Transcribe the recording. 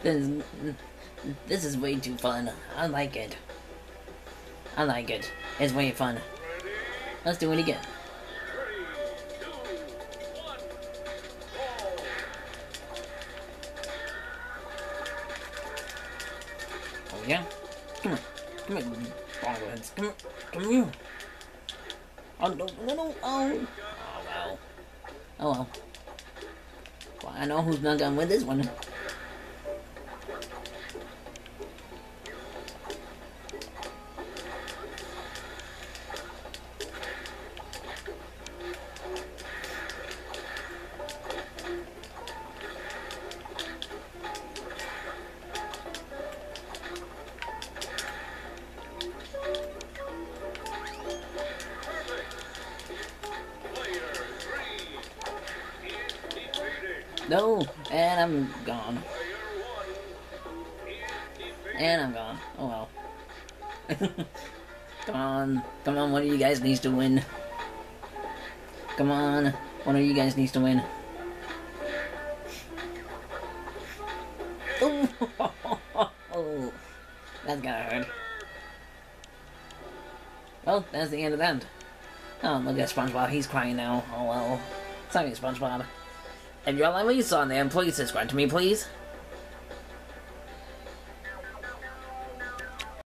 This, this is way too fun. I like it. I like it. It's way fun. Let's do it again. Oh yeah? Come on. Come here, bobbleheads. Come here. Oh no, no, no. Oh. Oh well. Oh well. Well, I know who's not gonna win this one. No, and I'm gone. And I'm gone. Oh well. Come on, one of you guys needs to win. Come on, one of you guys needs to win. Oh, that's gonna hurt. Well, that's the end of that. Oh, look at SpongeBob, he's crying now. Oh well. Sorry, SpongeBob. If you all like what you saw there, please subscribe to me, please.